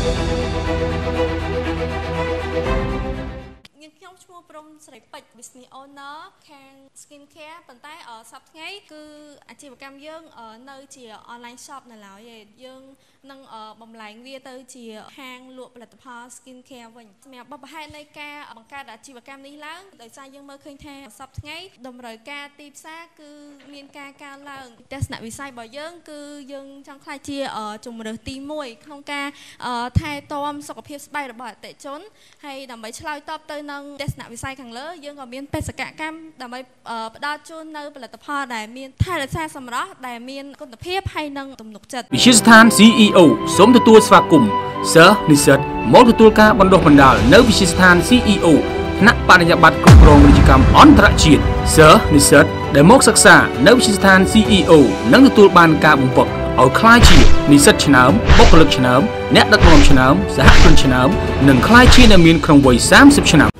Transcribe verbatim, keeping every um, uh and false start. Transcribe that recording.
ខ្ញុំឈ្មោះព្រំស្រីពេជ្រ business owner ខាង skin care ប៉ុន្តែសប្តាហ៍ថ្ងៃគឺអាជីវកម្មយើងនៅជា online shop នៅឡើយឯងយើងនឹងបំលែងវាទៅជាហាងលក់ផលិតផល skin care វិញសម្រាប់បបផែននៃការបង្កើតអាជីវកម្មនេះឡើងដោយសារយើងមើលឃើញថាសប្តាហ៍ថ្ងៃតម្រូវការទីផ្សារគឺមានការកើនឡើងទស្សនវិស័យរបស់យើងគឺយើងចង់ខ្លាចជាជំរើសទីមួយក្នុងការថែទាំសុខភាពស្បែករបស់អតិថិជនហើយដើម្បីឆ្លើយតបទៅនឹងទស្សនវិស័យខាងលើយើងក៏មានបេសកកម្មដើម្បីផ្ដល់ជូននៅផលិតផលដែលមានថែរក្សាសម្រស់ដែលមានគុណភាពហើយនិងទំនុកចិត្តវិទ្យាស្ថាន ซี อี โอ សូមទទួលស្វាគមន៍សិស្សនិស្សិតមកទទួលការបណ្ដុះបណ្ដាលនៅវិទ្យាស្ថាន ซี อี โอ ថ្នាក់បរិញ្ញាបត្រគ្រប់គ្រងពាណិជ្ជកម្មអន្តរជាតិសិស្សនិស្សិតដែលមកសិក្សានៅវិទ្យាស្ថាន ซี อี โอ នឹងទទួលបានការបំផុសឲ្យក្លាយជានិស្សិតឆ្នើមបុគ្គលិកឆ្នើមអ្នកដឹកនាំឆ្នើមសហគ្រិនឆ្នើមនិងក្លាយជាអ្នកមានក្នុងវ័យសាមសិបឆ្នាំ